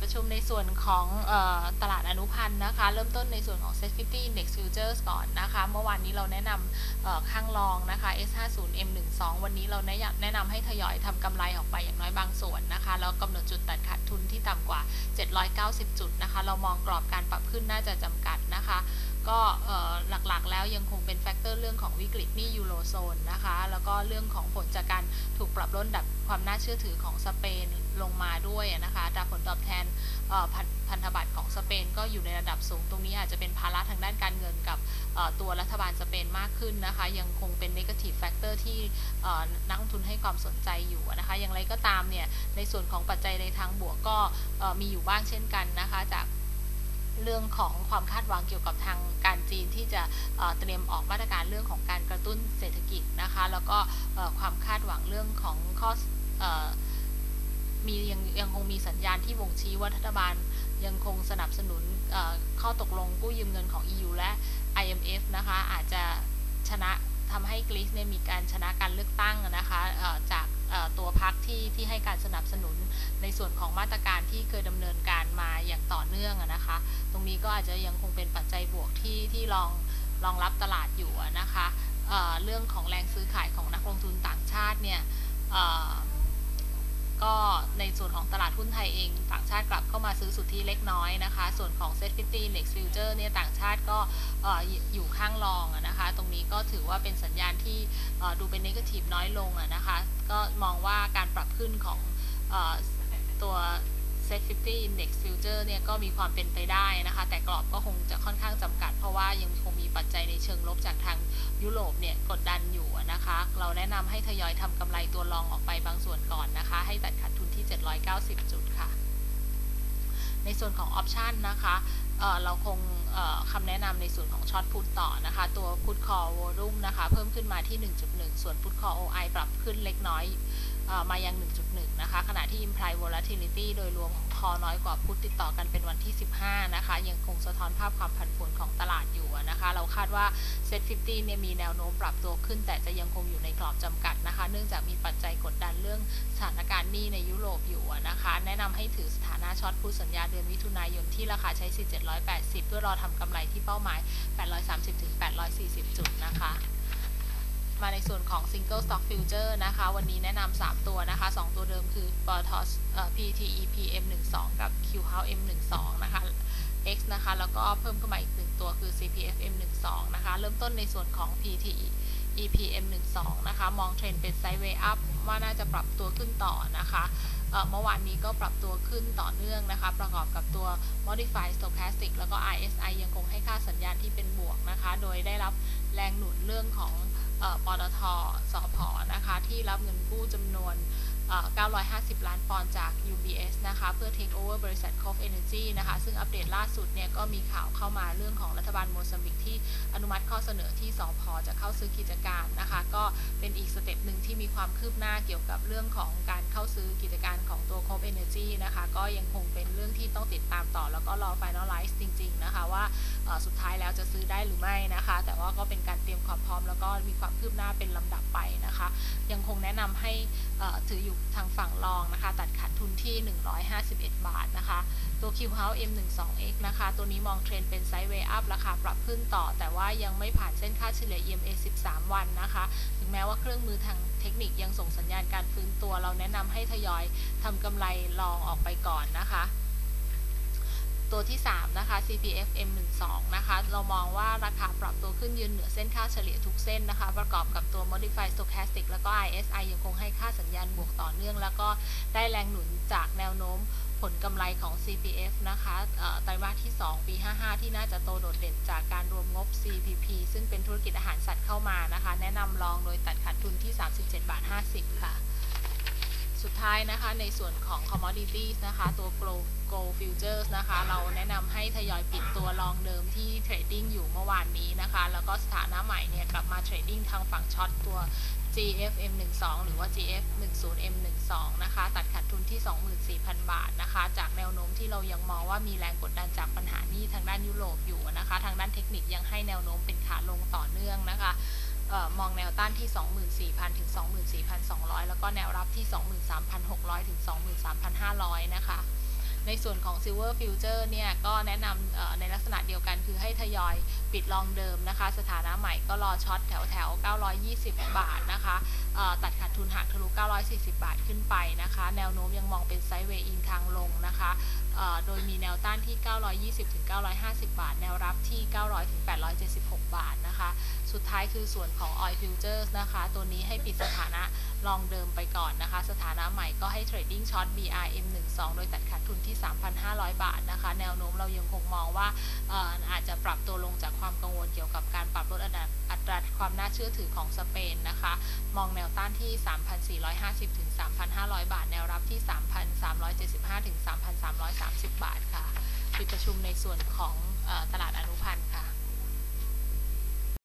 ประชุมในส่วนของตลาดอนุพันธ์นะคะเริ่มต้นในส่วนของ Set 50 Index Futures ก่อนนะคะเมื่อวานนี้เราแนะนำข้างรองนะคะ S50 M12 วันนี้เราแนะนำให้ทยอยทำกำไรออกไปอย่างน้อยบางส่วนนะคะแล้วกำหนดจุดตัดขาดทุนที่ต่ำกว่า790จุดนะคะเรามองกรอบการปรับขึ้นน่าจะจำกัดนะคะก็หลักๆแล้วยังคงเป็นแฟกเตอร์เรื่องของวิกฤตหนี้ยูโรโซนนะคะแล้วก็เรื่องของผลจากการถูกปรับลดระดับความน่าเชื่อถือของสเปนลงมาด้วยนะคะอัตราผลตอบแทนพันธบัตรของสเปนก็อยู่ในระดับสูงตรงนี้อาจจะเป็นภาระทางด้านการเงินกับตัวรัฐบาลสเปนมากขึ้นนะคะยังคงเป็น negative factor ที่นักลงทุนให้ความสนใจอยู่นะคะอย่างไรก็ตามเนี่ยในส่วนของปัจจัยในทางบวกก็มีอยู่บ้างเช่นกันนะคะจากเรื่องของความคาดหวังเกี่ยวกับทางการจีนที่จะเตรียมออกมาตรการเรื่องของการกระตุ้นเศรษฐกิจนะคะแล้วก็ความคาดหวังเรื่องของข้อยังคงมีสัญญาณที่บ่งชี้ว่ารัฐบาลยังคงสนับสนุนข้อตกลงกู้ยืมเงินของ EU และ IMF นะคะอาจจะชนะทำให้กรีซเนี่ยมีการชนะการเลือกตั้งนะคะจากตัวพรรคที่ให้การสนับสนุนในส่วนของมาตรการที่เคยดำเนินการมาอย่างต่อเนื่องนะคะตรงนี้ก็อาจจะยังคงเป็นปัจจัยบวกที่รองรับตลาดอยู่นะคะเรื่องของแรงซื้อขายของนักลงทุนต่างชาติเนี่ยก็ในส่วนของตลาดหุ้นไทยเองต่างชาติกลับเข้ามาซื้อสุทธิเล็กน้อยนะคะส่วนของ Set 50 Index Future เนี่ยต่างชาติก็อยู่ข้างรองนะคะตรงนี้ก็ถือว่าเป็นสัญญาณที่ดูเป็น negative น้อยลงนะคะก็มองว่าการปรับขึ้นของตัว Set 50 Index Future เนี่ยก็มีความเป็นไปได้นะคะแต่กรอบก็คงจะค่อนข้างจำกัดเพราะว่ายังคงมีปัจจัยในเชิงลบจากทางยุโรปเนี่ยกดดันอยู่นะคะเราแนะนำให้ทยอยทำกำไรตัวรองออกไปบางส่วนก่อนนะคะให้ตัดขาดทุนที่790จุดค่ะในส่วนของออปชันนะคะเราคงคำแนะนำในส่วนของช็อตพุทต่อนะคะตัวพุทคอวอลุ่มนะคะเพิ่มขึ้นมาที่ 1.1 ส่วนพุทคอ OI ปรับขึ้นเล็กน้อยมายัง 1.1 นะคะขณะที่ Implied Volatility โดยรวมของคอน้อยกว่าพุทติดต่อกันเป็นวันที่15นะคะยังคงสะท้อนภาพความผันผวนของตลาดอยู่นะคะเราคาดว่า Set 50 เนี่ยมีแนวโน้มปรับตัวขึ้นแต่จะยังคงอยู่ในกรอบจำกัดนะคะเนื่องจากมีปัจจัยกดดันเรื่องสถานการณ์หนี้ในยุโรปอยู่นะคะแนะนำให้ถือสถานะช็อตพุทสัญญาเดือนมิถุนายนที่ราคาใช้สิทธิ์780เพื่อรอทำกำไรที่เป้าหมาย830-840จุดนะคะมาในส่วนของ Single Stock Future นะคะวันนี้แนะนำ3ตัวนะคะ2ตัวเดิมคือปตทPTEP M12 กับ QHouse M12 นะคะ X นะคะแล้วก็เพิ่มเข้ามาอีก1ตัวคือ CPF M12 นะคะเริ่มต้นในส่วนของ PTEP M12 นะคะมองเทรนด์เป็นไซด์เวย์อัพว่าน่าจะปรับตัวขึ้นต่อนะคะเมื่อวานนี้ก็ปรับตัวขึ้นต่อเนื่องนะคะประกอบกับตัว Modified Stochastic แล้วก็ RSI ยังคงให้ค่าสัญญาณที่เป็นบวกนะคะโดยได้รับแรงหนุนเรื่องของปตท.สผ.นะคะที่รับเงินกู้จำนวน950 ล้านปอนด์จาก UBS นะคะเพื่อ take over บริษัท Cove Energy นะคะซึ่งอัปเดตล่าสุดเนี่ยก็มีข่าวเข้ามาเรื่องของรัฐบาลโมซัมบิกที่อนุมัติข้อเสนอที่สผ.จะเข้าซื้อกิจการนะคะก็เป็นอีกสเต็ปหนึ่งที่มีความคืบหน้าเกี่ยวกับเรื่องของการเข้าซื้อกิจการของตัว Cove Energy นะคะก็ยังคงเป็นเรื่องที่ต้องติดตามต่อแล้วก็รอ finalize จริงๆนะคะว่าสุดท้ายแล้วจะซื้อได้หรือไม่นะคะแต่ว่าก็เป็นการเตรียมความพร้อมแล้วก็มีความคืบหน้าเป็นลำดับไปนะคะยังคงแนะนำให้ถืออยู่ทางฝั่งรองนะคะตัดขาดทุนที่151บาทนะคะตัว QHouse M12X นะคะตัวนี้มองเทรนด์เป็นไซด์เวย์อัพราคาปรับขึ้นต่อแต่ว่ายังไม่ผ่านเส้นค่าเฉลี่ย EMA 13 วันนะคะถึงแม้ว่าเครื่องมือทางเทคนิคยังส่งสัญญาณการฟื้นตัวเราแนะนำให้ทยอยทำกำไรรองออกไปก่อนนะคะตัวที่3นะคะ CPF M12 นะคะเรามองว่าราคาปรับตัวขึ้นยืนเหนือเส้นค่าเฉลี่ยทุกเส้นนะคะประกอบกับตัว Modified Stochastic แล้วก็ RSI ยังคงให้ค่าสัญญาณบวกต่อเนื่องแล้วก็ได้แรงหนุนจากแนวโน้มผลกำไรของ CPF นะคะไตรมาสที่2ปี55ที่น่าจะโตโดดเด่นจากการรวมงบ CPP ซึ่งเป็นธุรกิจอาหารสัตว์เข้ามานะคะแนะนำลองโดยตัดขาดทุนที่37.50 ค่ะสุดท้ายนะคะในส่วนของ Commodities นะคะตัว Gold Futures นะคะเราแนะนำให้ทยอยปิดตัวรองเดิมที่เทรดดิ้งอยู่เมื่อวานนี้นะคะแล้วก็สถานะใหม่เนี่ยกลับมาเทรดดิ้งทางฝั่งช็อตตัว GFM12 หรือว่า GF10M12 นะคะตัดขาดทุนที่ 24,000 บาทนะคะจากแนวโน้มที่เรายังมองว่ามีแรงกดดันจากปัญหานี้ทางด้านยุโรปอยู่นะคะทางด้านเทคนิคยังให้แนวโน้มเป็นขาลงต่อเนื่องนะคะมองแนวต้านที่ 24,000 ถึง 24,200 แล้วก็แนวรับที่ 23,600 ถึง 23,500 นะคะในส่วนของ Silver Future เนี่ยก็แนะนำในลักษณะเดียวกันคือให้ทยอยปิดลองเดิมนะคะสถานะใหม่ก็รอช็อตแถว920 บาทนะคะตัดขาดทุนหากทะลุ940 บาทขึ้นไปนะคะแนวโน้มยังมองเป็นไซด์เวย์อิงทางลงนะคะโดยมีแนวต้านที่920ถึง950 บาทแนวรับที่900ถึง876 บาทนะคะสุดท้ายคือส่วนของ Oil Futures นะคะตัวนี้ให้ปิดสถานะลองเดิมไปก่อนนะคะสถานะใหม่ก็ให้เทรดดิ้งช็อต BRM12 โดยตัดขาดทุนที่ 3,500 บาทนะคะแนวโน้มเรายังคงมองว่าอาจจะปรับตัวลงจากความกังวลเกี่ยวกับการปรับลดอัตราความน่าเชื่อถือของสเปนนะคะมองแนวต้านที่ 3,450 ถึง 3,500 บาทแนวรับที่ 3,375 ถึง 3,330 บาทค่ะปิดประชุมในส่วนของตลาดอนุพันธ์ค่ะ